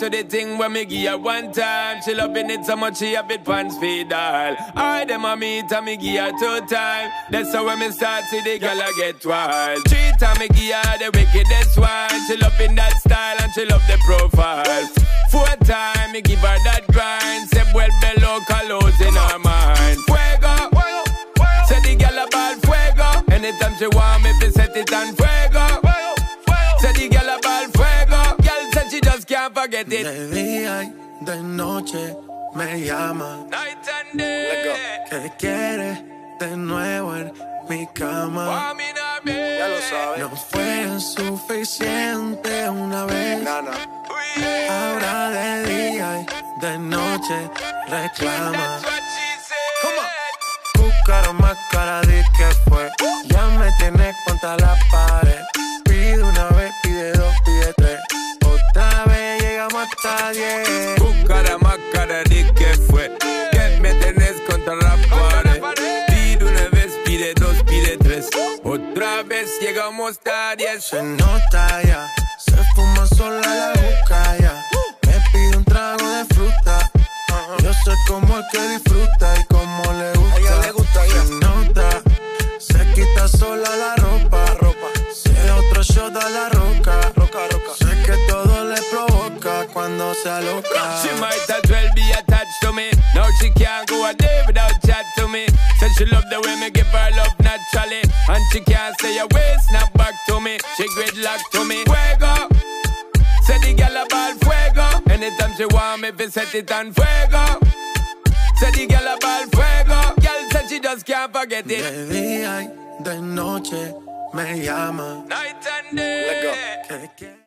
to the thing when me give her one time. She loving it so much she have it pants feed all. I dem a meet and me give her 2 times. That's how when me start see the girl I get wild. 3 times me give her the wickedest one. She loving that style and she love the profile. 4 times me give her that grind. Say well below colors in her mind. Fuego, say the girl about fuego. Anytime she want me, fi set it on fuego. Say the girl about fuego. Girl said she just can't forget it. De día y de noche me llama. Night and day. ¿Qué quiere de nuevo en mi cama? Ya lo sabes. No fue suficiente una vez. Ahora de día y de noche reclama. Buscaron más cara de que fue. Ya me tienes contra la pared. Pide una vez, pide 2, pide 3. Otra vez llegamos hasta 10. Buscara más cara de que fue. Que me tenés contra la pared. Pide una vez, pide 2, pide 3. Otra vez llegamos hasta 10. Se nota ya, se fuma sola la boca ya. Me pide un trago de fruta. Yo sé cómo es que disfruta y cómo le gusta. A ella le gusta ya. Se nota, se quita sola la ropa. Se otro shot a la roca. Sé que todo le provoca cuando se aloca. She might as well be attached to me. Now she can't go a day without chat to me. Said she love the way me give her love naturally. And she can't say a way, snap back to me. She gridlock to me. Fuego. Say the girl about fuego. Anytime she want me, fi set it on fuego. Say the girl about fuego. Girl said she just can't forget it. De día y de noche me llama. Night and day. ¿Qué quiere?